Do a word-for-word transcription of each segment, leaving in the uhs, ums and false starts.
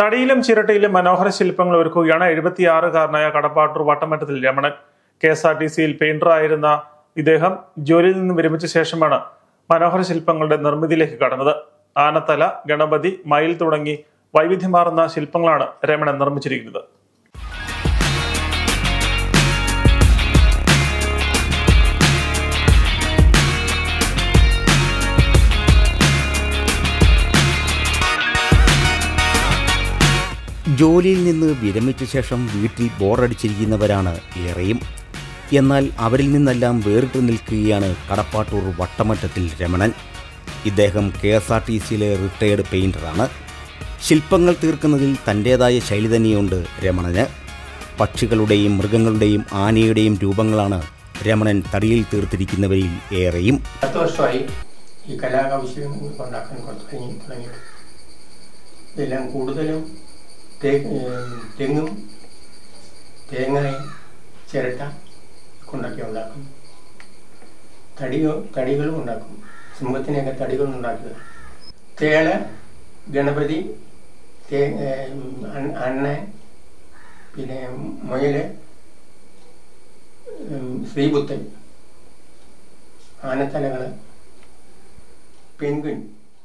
തടിയിലും ചിരട്ടയിലും മനോഹര ശില്പങ്ങൾ ഒരുക്കുകയാണ് എഴുപത്തിയാറുകാരനായ Kadappattoor Vattamattathil Ramanan. K S R T സിയിൽ പെയിന്ററായിരുന്ന ഇദ്ദേഹം ജോലിയിൽ നിന്ന് വിരമിച്ച ശേഷമാണ് മനോഹര ശില്പങ്ങളുടെ നിർമ്മിതിയിലേക്ക് കടന്നത്. ആനത്തല, ഗണപതി, മയിൽ തുടങ്ങി വൈവിധ്യമാർന്ന ശില്പങ്ങളാണ് രമണൻ നിർമ്മിച്ചിരിക്കുന്നത്. ജോലിയിൽ നിന്ന് വിരമിച്ച ശേഷം വീട്ടിൽ ബോറടിച്ചിരിക്കുന്നവരാണ് ഏറെയും. എന്നാൽ അവരിൽ നിന്നെല്ലാം വേറിട്ട് നിൽക്കുകയാണ് കടപ്പാട്ടൂർ വട്ടമറ്റത്തിൽ രമണൻ. ഇദ്ദേഹം കെ എസ് ആർ ടി സിയിലെ റിട്ടയേർഡ് പെയിന്ററാണ്. ശില്പങ്ങൾ തീർക്കുന്നതിൽ തൻ്റേതായ ശൈലി തന്നെയുണ്ട് രമണന്. പക്ഷികളുടെയും മൃഗങ്ങളുടെയും ആനയുടെയും രൂപങ്ങളാണ് രമണൻ തടിയിൽ തീർത്തിരിക്കുന്നവരിൽ ഏറെയും. പത്ത് വർഷമായി ഈ കലാകൗശലം ഉണ്ടാക്കാൻ തുടങ്ങിയിട്ട്. ഇതെല്ലാം കൂടുതലും തെങ്ങും തേങ്ങയും ചിരട്ട കൊണ്ടൊക്കെ ഉണ്ടാക്കും. തടിയോ തടികളും ഉണ്ടാക്കും. സിംഹത്തിനെയൊക്കെ തടികളും ഉണ്ടാക്കുക. തേള്, ഗണപതി, തേ അണ്ണൻ, പിന്നെ മുയല്, ശ്രീബുദ്ധൻ, ആനത്തലകൾ, പെൻഗ്വിൻ.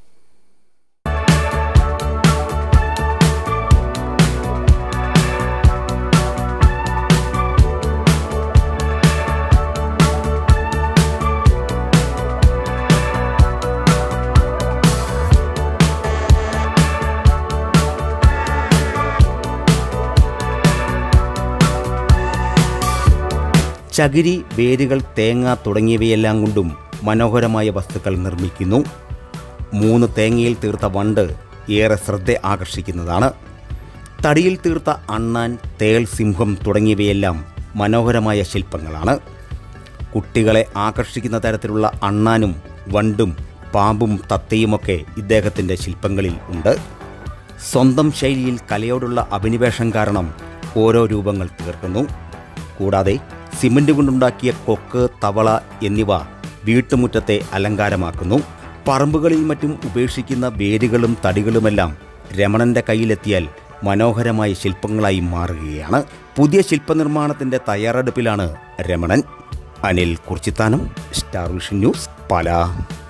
ചകിരി, വേരുകൾ, തേങ്ങ തുടങ്ങിയവയെല്ലാം കൊണ്ടും മനോഹരമായ വസ്തുക്കൾ നിർമ്മിക്കുന്നു. മൂന്ന് തേങ്ങയിൽ തീർത്ത വണ്ട് ഏറെ ശ്രദ്ധ ആകർഷിക്കുന്നതാണ്. തടിയിൽ തീർത്ത അണ്ണാൻ, തേൾ, സിംഹം തുടങ്ങിയവയെല്ലാം മനോഹരമായ ശില്പങ്ങളാണ്. കുട്ടികളെ ആകർഷിക്കുന്ന തരത്തിലുള്ള അണ്ണാനും വണ്ടും പാമ്പും തത്തയുമൊക്കെ ഇദ്ദേഹത്തിൻ്റെ ശില്പങ്ങളിൽ ഉണ്ട്. സ്വന്തം ശൈലിയിൽ കലയോടുള്ള അഭിനിവേശം കാരണം ഓരോ രൂപങ്ങൾ തീർക്കുന്നു. കൂടാതെ സിമന്റ് കൊണ്ടുണ്ടാക്കിയ കൊക്ക്, തവള എന്നിവ വീട്ടുമുറ്റത്തെ അലങ്കാരമാക്കുന്നു. പറമ്പുകളിൽ മറ്റും ഉപേക്ഷിക്കുന്ന വേരുകളും തടികളുമെല്ലാം രമണന്റെ കയ്യിലെത്തിയാൽ മനോഹരമായ ശില്പങ്ങളായി മാറുകയാണ്. പുതിയ ശില്പനിർമ്മാണത്തിന്റെ തയ്യാറെടുപ്പിലാണ് Ramanan. Anil Kurichithanam, Star Vision News, Pala.